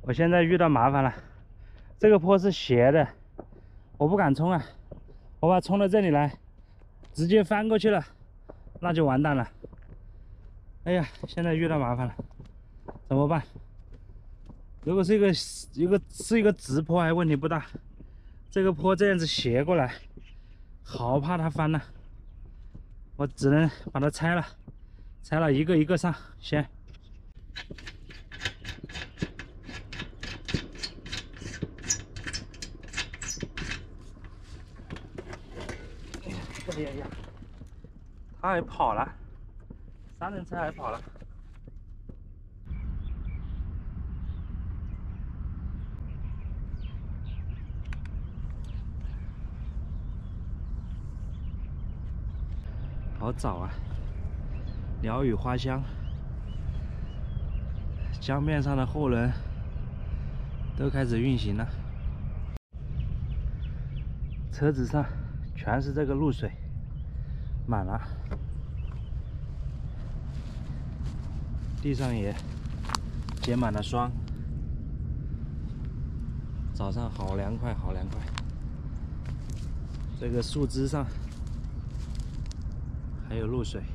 我现在遇到麻烦了，这个坡是斜的，我不敢冲啊，我怕冲到这里来，直接翻过去了，那就完蛋了。哎呀，现在遇到麻烦了，怎么办？如果是一个直坡还问题不大，这个坡这样子斜过来，好怕它翻了，我只能把它拆了一个一个上先。哎呀呀，他还跑了，三轮车还跑了。好早啊，鸟语花香，江面上的货轮都开始运行了，车子上全是这个露水，满了，地上也结满了霜。早上好凉快，好凉快。这个树枝上还有露水。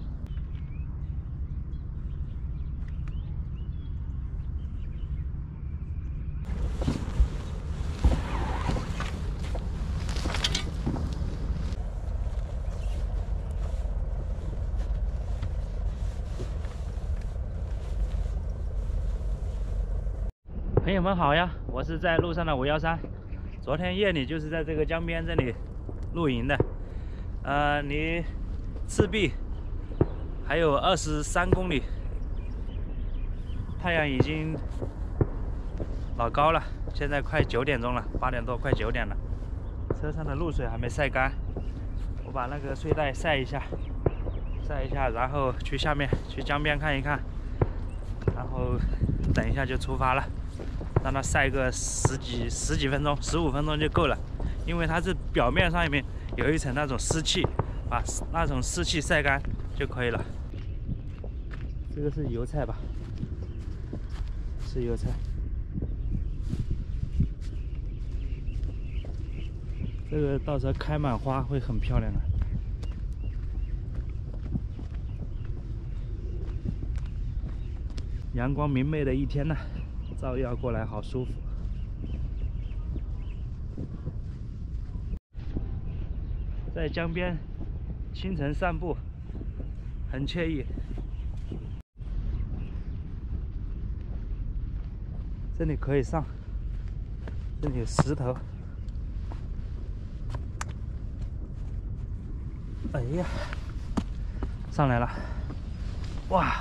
朋友们好呀，我是在路上的513。昨天夜里就是在这个江边这里露营的，离赤壁还有23公里，太阳已经老高了，现在快9点钟了，8点多快9点了。车上的露水还没晒干，我把那个睡袋晒一下，然后去下面去江边看一看，然后等一下就出发了。让它晒个十几分钟，15分钟就够了，因为它是表面上面有一层那种湿气，把那种湿气晒干就可以了。这个是油菜吧？是油菜。这个到时候开满花会很漂亮的。阳光明媚的一天呢，照耀过来好舒服。在江边清晨散步，很惬意。这里可以上，这里有石头。哎呀，上来了！哇！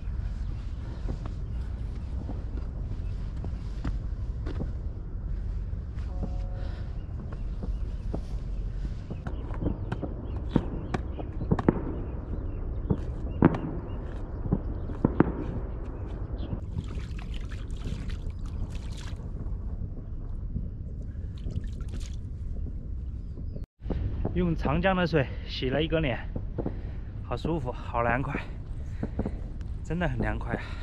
用长江的水洗了一个脸，好舒服，好凉快，真的很凉快啊！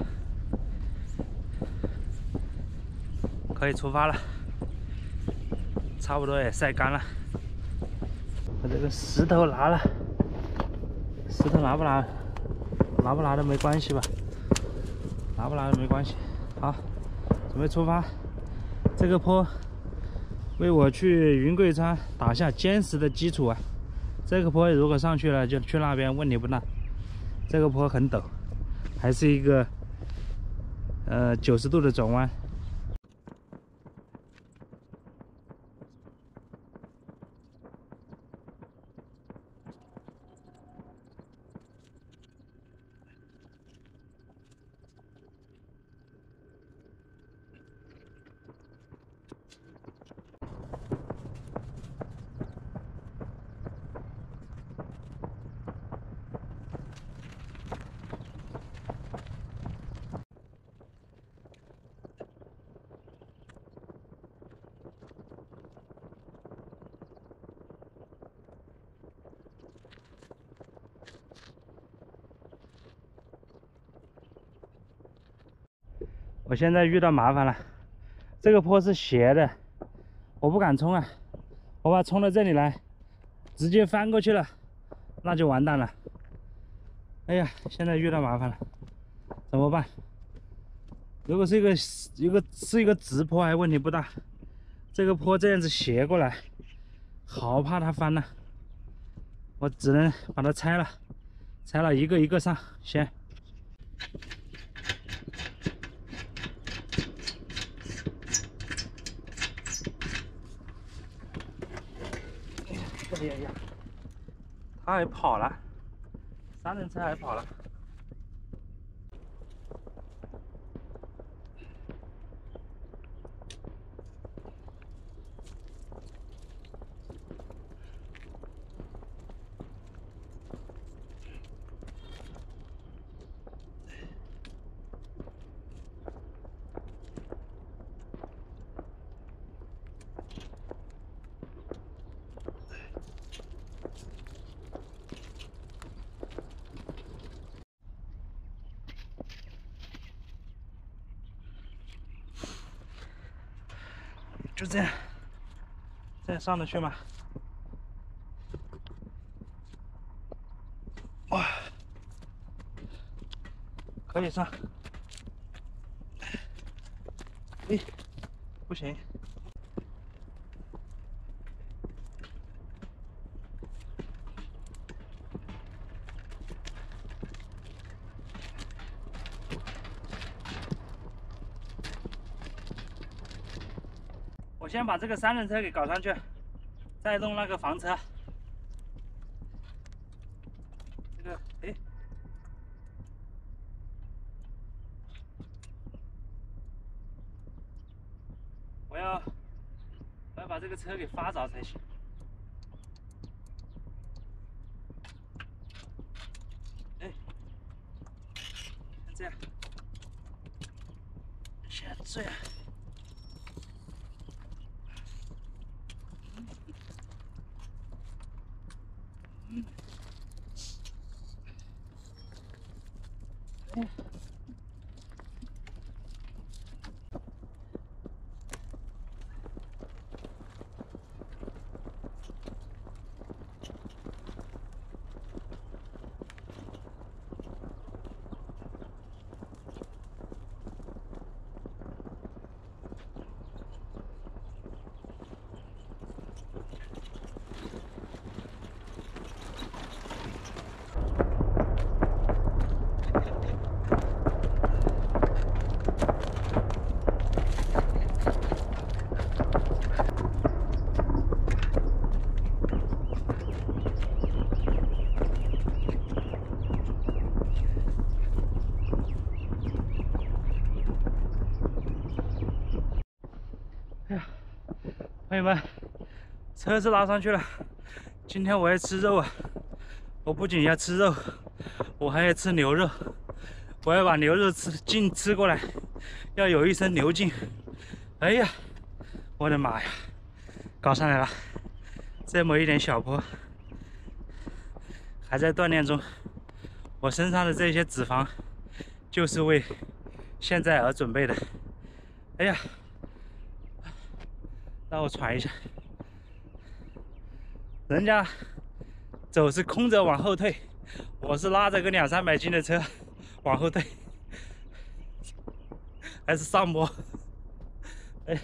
可以出发了，差不多也晒干了。把这个石头拿了，石头拿不拿的没关系吧？拿不拿的没关系。好，准备出发。这个坡为我去云贵川打下坚实的基础啊！这个坡如果上去了，就去那边问题不大。这个坡很陡，还是一个90度的转弯。我现在遇到麻烦了， 这个坡是斜的，我不敢冲啊，我怕冲到这里来，直接翻过去了，那就完蛋了。哎呀，现在遇到麻烦了，怎么办？如果是一个直坡还问题不大，这个坡这样子斜过来，好怕它翻了。我只能把它拆了一个一个上先。哎呀，他还跑了，3轮车还跑了。就这样，这样上得去吗？哇，可以上。哎，不行。我先把这个3轮车给搞上去，再弄那个房车。这个，哎，我要把这个车给发着才行。哎，像这样，先这样。哎呀，朋友们，车是拉上去了。今天我要吃肉啊！我不仅要吃肉，我还要吃牛肉。我要把牛肉劲吃过来，要有一身牛劲。哎呀，我的妈呀，搞上来了！这么一点小坡，还在锻炼中。我身上的这些脂肪，就是为现在而准备的。哎呀！让我喘一下，人家走是空着往后退，我是拉着个200-300斤的车往后退，还是上坡。哎，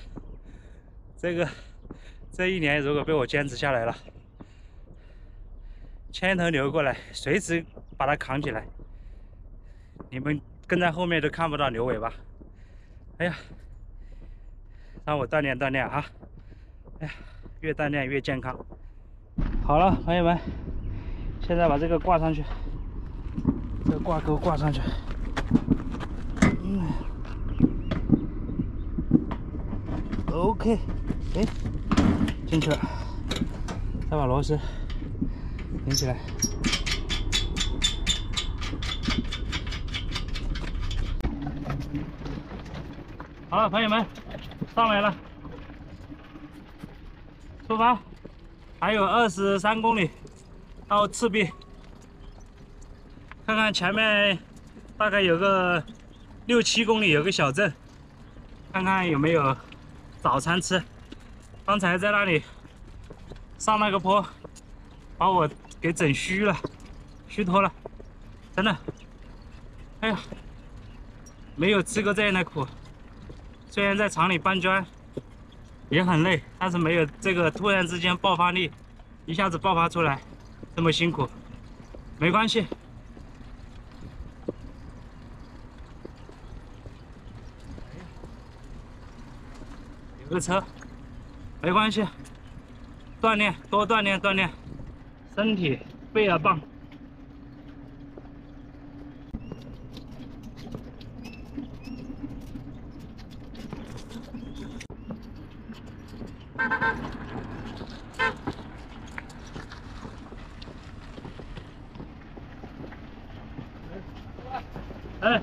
这一年如果被我坚持下来了，牵头牛过来，随时把它扛起来，你们跟在后面都看不到牛尾巴。哎呀，让我锻炼锻炼啊！哎呀，越锻炼越健康。好了，朋友们，现在把这个挂上去，这个挂钩挂上去。OK， 哎，进去了。再把螺丝拧起来。好了，朋友们，上来了。出发，还有23公里到赤壁。看看前面大概有个6-7公里有个小镇，看看有没有早餐吃。刚才在那里上那个坡，把我给整虚了，虚脱了，真的。哎呀，没有吃过这样的苦。虽然在厂里搬砖也很累，但是没有这个突然之间爆发力，一下子爆发出来这么辛苦。没关系。 有个车，没关系，锻炼多锻炼锻炼，身体倍儿棒。哎。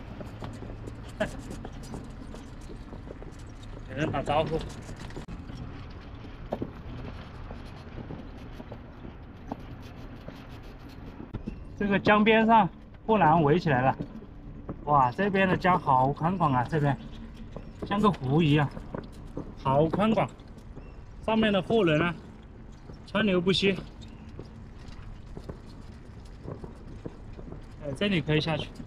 给人打招呼。这个江边上护栏围起来了，哇，这边的江好宽广啊，这边像个湖一样，好宽广。上面的货轮啊，川流不息。哎，这里可以下去。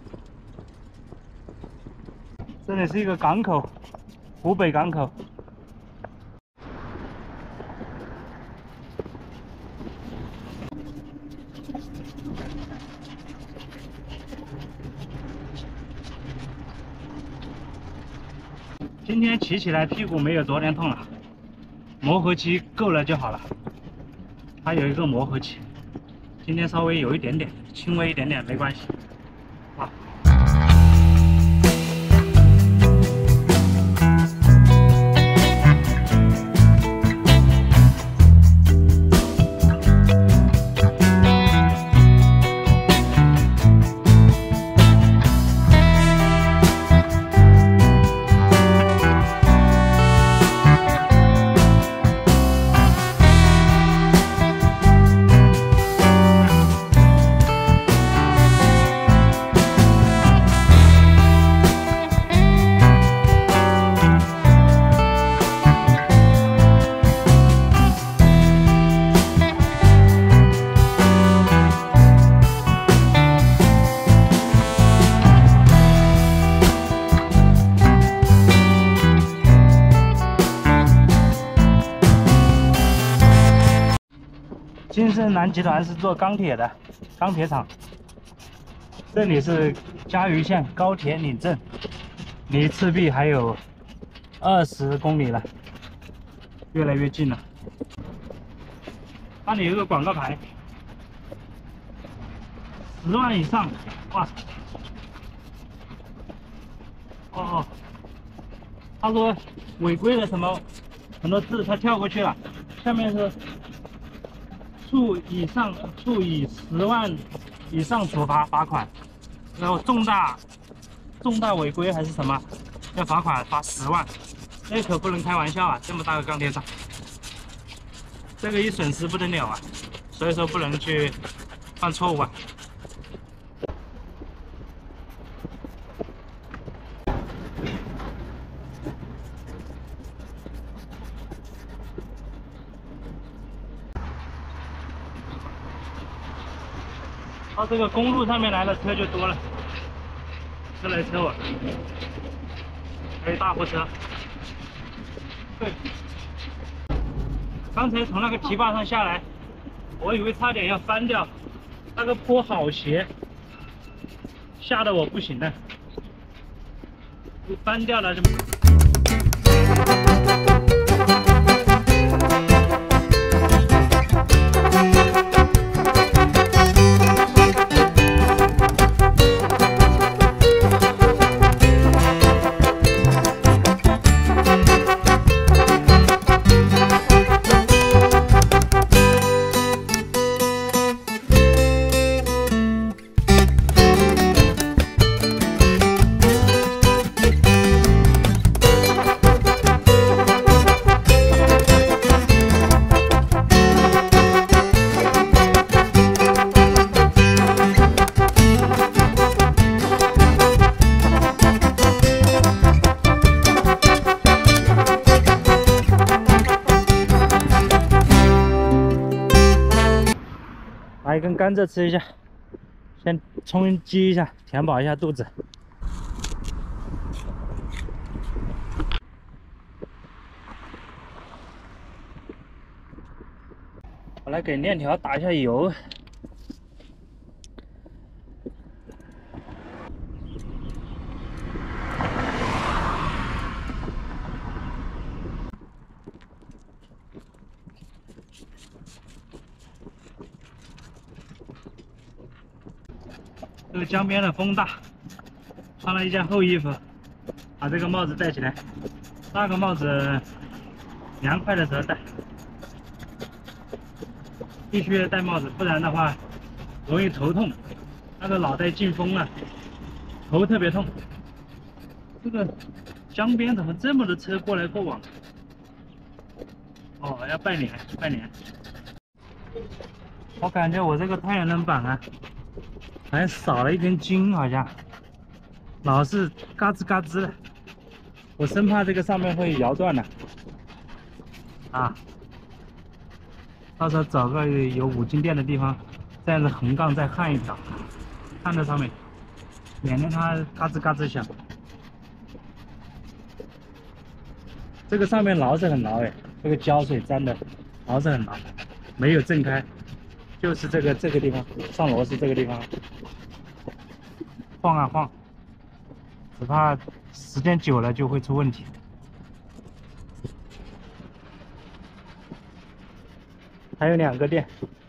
这里是一个港口。 湖北港口，今天骑起来屁股没有昨天痛了，磨合期够了就好了。它有一个磨合期，今天稍微有一点点，轻微一点点没关系。啊。 金盛南集团是做钢铁的，钢铁厂。这里是嘉鱼县高铁岭镇，离赤壁还有20公里了，越来越近了。那里有个广告牌，10万以上，哇！哦，他说违规的什么很多字他跳过去了，下面是。 处以10万以上处罚罚款，然后重大违规还是什么，要罚款罚10万，这可不能开玩笑啊！这么大个钢铁厂，这个一损失不得了啊！所以说不能去犯错误啊。到这个公路上面来的车就多了，车来车往，还有大货车。对，刚才从那个堤坝上下来，我以为差点要翻掉，那个坡好斜，吓得我不行了，翻掉了就。 根甘蔗吃一下，先充饥一下，填饱一下肚子。我来给链条打一下油。这个江边的风大，穿了一件厚衣服，把这个帽子戴起来。那个帽子凉快的时候戴，必须戴帽子，不然的话容易头痛。那个脑袋进风了，头特别痛。这个江边怎么这么多车过来过往？哦，要拜年拜年。我感觉我这个太阳能板啊，还少了一根筋，好像老是嘎吱嘎吱的，我生怕这个上面会摇断了啊！到时候找个有5金店的地方，这样子横杠再焊一条，焊在上面，免得它嘎吱嘎吱响。这个上面牢是很牢哎，这个胶水粘的牢是很牢，没有震开。就是这个地方上螺丝，这个地方晃啊晃，只怕时间久了就会出问题。还有2个店，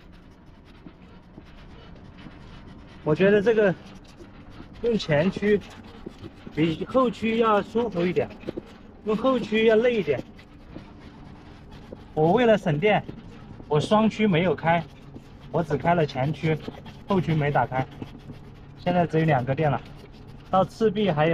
我觉得这个用前驱比后驱要舒服一点，用后驱要累一点。我为了省电，我双驱没有开。我只开了前驱，后驱没打开，现在只有2个店了。到赤壁还有。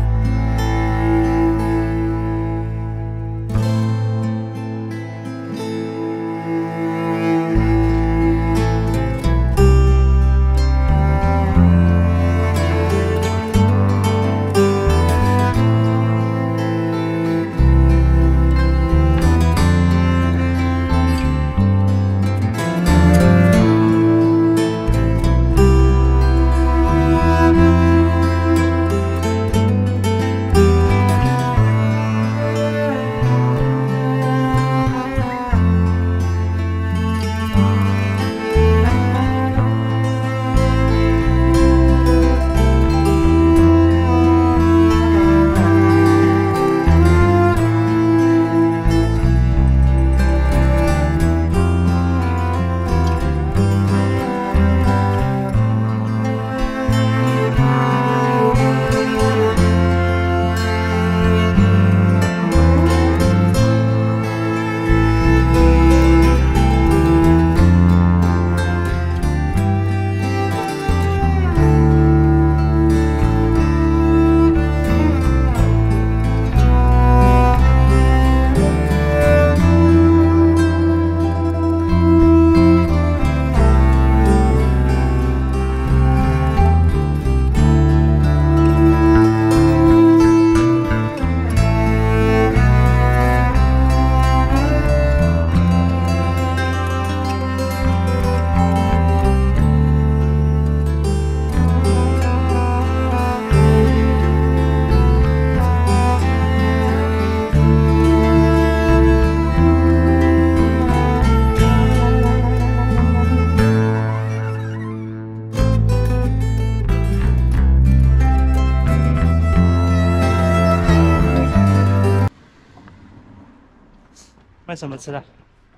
卖什么吃的？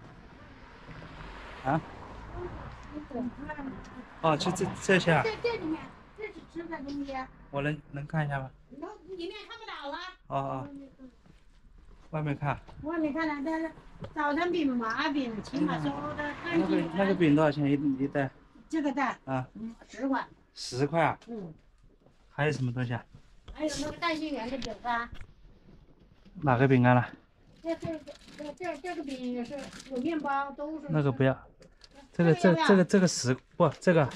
啊？哦，就这些啊？ 这里面这是吃的东西。 我能看一下吗？ 里面看不到了。 哦哦。外面看。 外面看了，但是早餐饼、麻饼，起码收的30。 那个饼多少钱一袋？ 这个袋啊 ，10块。 10块啊？ 嗯。 还有什么东西啊？ 还有那个带心圆的饼干。 哪个饼干了？ 这个饼也是有面包，都是。 那个不要，这个10不，这个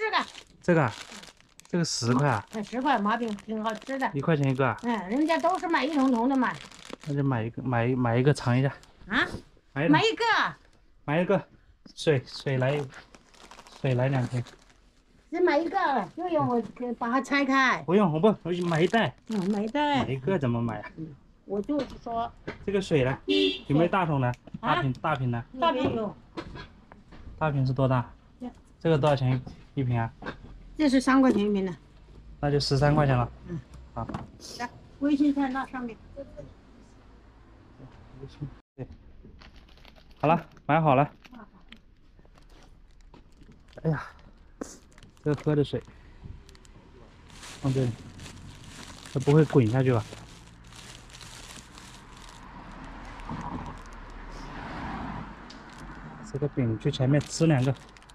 10块啊 ？10块麻饼挺好吃的。 1块钱一个啊？ 人家都是买一桶桶的买。 那就买一个尝一下。 啊？买一个。 买一个，水来一个。 水来2瓶。 只买一个，又用我给把它拆开。 不用，我买一袋。 没带。 买一个怎么买啊？ 我就是说， 这个水呢？有没有大桶的？大瓶的？ 大瓶有。 大瓶是多大？这个多少钱一瓶啊？ 这是3块钱一瓶的。 那就13块钱了。好。 来，微信在那上面。 对。好了，买好了。哎呀，这个喝的水放这里，它不会滚下去吧？这个饼去前面吃2个。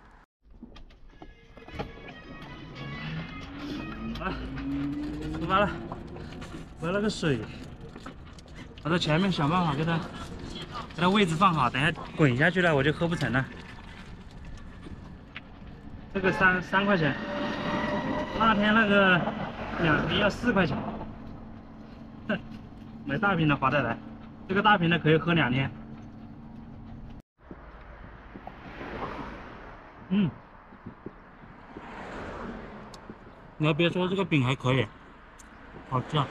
啊，出发了，回了个水，我在前面想办法给它位置放好，等下滚下去了我就喝不成了。这个3块钱，那天那个2瓶要4块钱。哼，买大瓶的划得来，这个大瓶的可以喝2天。你还别说，这个饼还可以，好吃啊。